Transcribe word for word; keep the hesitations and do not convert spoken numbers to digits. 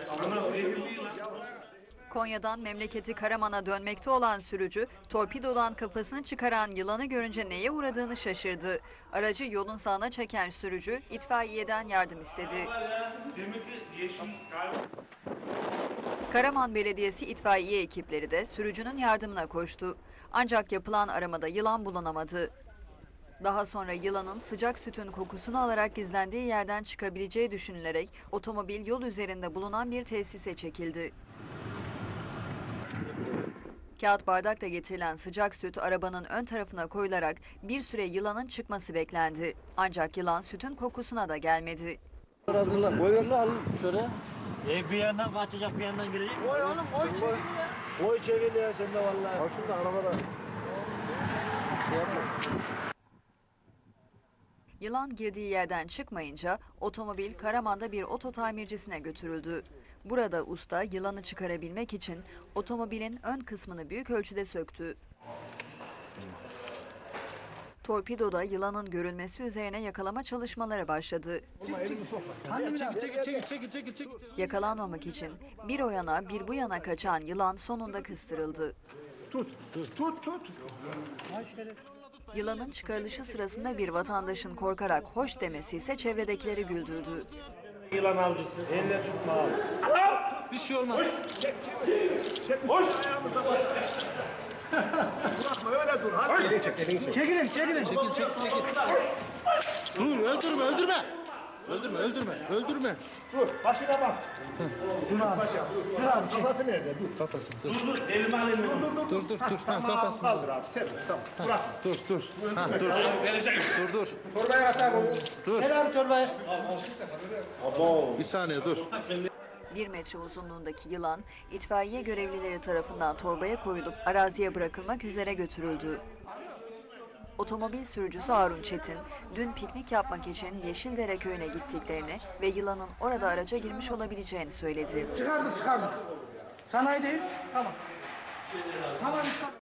Konya'dan memleketi Karaman'a dönmekte olan sürücü, torpidodan kafasını çıkaran yılanı görünce neye uğradığını şaşırdı. Aracı yolun sağına çeken sürücü, itfaiyeden yardım istedi. Karaman Belediyesi itfaiye ekipleri de sürücünün yardımına koştu. Ancak yapılan aramada yılan bulunamadı. Daha sonra yılanın sıcak sütün kokusunu alarak gizlendiği yerden çıkabileceği düşünülerek otomobil yol üzerinde bulunan bir tesise çekildi. Kağıt bardakla getirilen sıcak süt arabanın ön tarafına koyularak bir süre yılanın çıkması beklendi. Ancak yılan sütün kokusuna da gelmedi. Hazırla, boylarla al şöyle. E bir yandan kaçacak, bir yandan girecek. Oy oğlum, oy çekil ya. Oy çekil ya sen de vallahi. Bak şurada arabada. Şey yapmaz. Yılan girdiği yerden çıkmayınca otomobil Karaman'da bir oto tamircisine götürüldü. Burada usta yılanı çıkarabilmek için otomobilin ön kısmını büyük ölçüde söktü. Torpidoda yılanın görülmesi üzerine yakalama çalışmaları başladı. Yakalanmamak için bir o yana bir bu yana kaçan yılan sonunda kıstırıldı. Tut, tut, tut. Yılanın çıkarılışı sırasında bir vatandaşın korkarak hoş demesi ise çevredekileri güldürdü. Yılan avcısı, elle tutma. Bir şey olmaz. Çek, çek. Çek, hoş. Ayağımıza bas. Bırakma öyle dur. Hadi. Elini çek, elini çek. Çekilin, çekilin. Çekil, çekil, çekil. Dur, öldürme, öldürme. Öldürme, öldürme, öldürme. Dur, başına bas. Dur abi. Başa. Dur abi. Kafası nerede? Dur. Kafası, dur. Dur dur, elimi alayım. Dur, dur, dur. Dur, dur, dur. Ha, Tamam, kafasını. kaldır abi. Serbest, tamam. Bırak. Dur, dur. Ha, dur. Dur, dur. Torbaya at abi. Dur. Gel abi torbaya. Abo. Bir saniye dur. Bir metre uzunluğundaki yılan itfaiye görevlileri tarafından torbaya koyulup araziye bırakılmak üzere götürüldü. Otomobil sürücüsü Harun Çetin, dün piknik yapmak için Yeşildere köyüne gittiklerini ve yılanın orada araca girmiş olabileceğini söyledi. Çıkardık çıkardık. Sanayideyiz. Tamam. Tamam.